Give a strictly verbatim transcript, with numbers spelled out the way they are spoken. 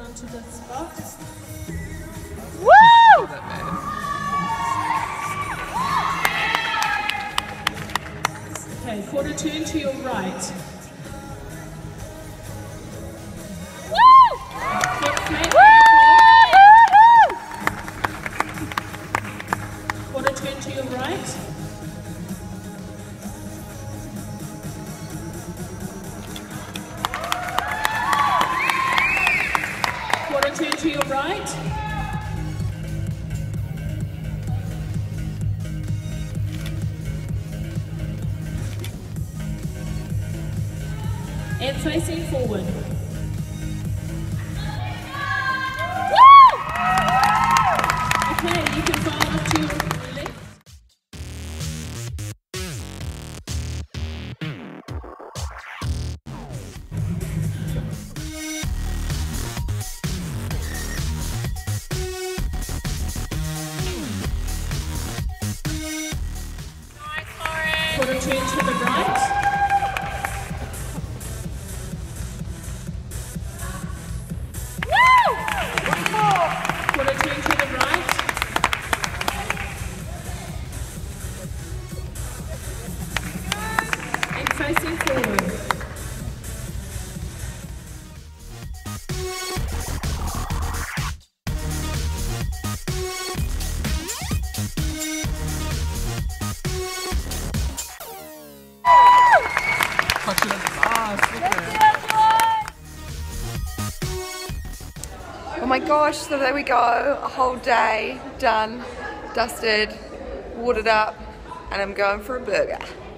onto the spot. Woo! Okay, quarter turn to your right. Woo! Foot flat. Quarter turn to your right. Quarter turn to your right. And facing forward. Woo! Okay, you can follow up to your left. Quarter turn to the right. Quarter turn to the right. And facing forward. Touch it at the last, look at it. Oh my gosh, so there we go, a whole day done, dusted, watered up, and I'm going for a burger.